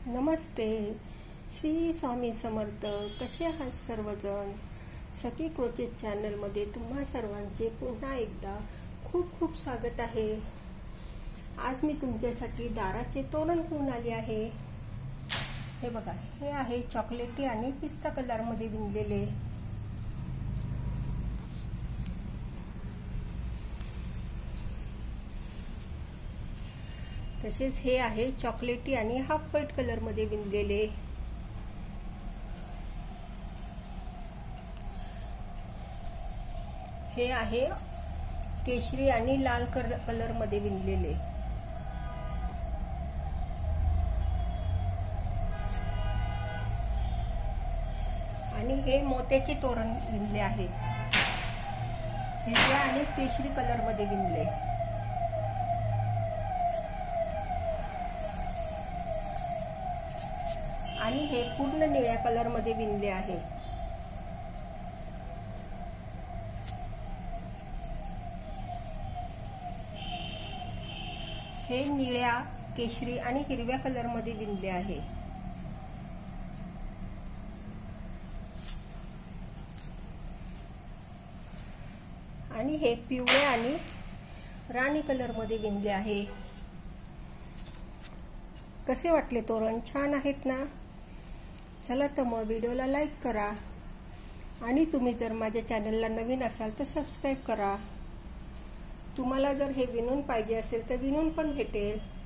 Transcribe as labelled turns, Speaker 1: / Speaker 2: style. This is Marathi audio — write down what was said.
Speaker 1: नमस्ते. श्री स्वामी समर्थ. कसे आहात सर्वजण? सखी क्रोचेट चॅनलमध्ये तुम्हा सर्वांचे पुन्हा एकदा खूप खूप स्वागत आहे. आज मी तुमच्यासाठी दाराचे तोरण घेऊन आले आहे. हे बघा, हे आहे चॉकलेटी आणि पिस्ता कलरमध्ये विणलेले. तसेच हे आहे चॉकलेटी आणि हाफ व्हाईट कलर मध्ये विणलेले. हे आहे केशरी आणि लाल कलर मध्ये विणलेले. आणि हे मोत्याचे तोरण विणले आहे. हिरव्या आणि केशरी कलर मध्ये विणले. आणि हे पूर्ण निळ्या कलर मध्ये विणले आहे. हे निळ्या, केशरी आणि हिरव्या कलर मध्ये विणले आहे. आणि हे पिवळ्या आणि राणी कलर मध्ये विणले आहे. कसे वाटले तोरण? छान आहेत ना? चला तर मग व्हिडिओला लाईक करा आणि तुम्ही जर माझ्या चॅनलला नवीन असाल तर सबस्क्राईब करा. तुम्हाला जर हे विणून पाहिजे असेल तर विणून पण भेटेल.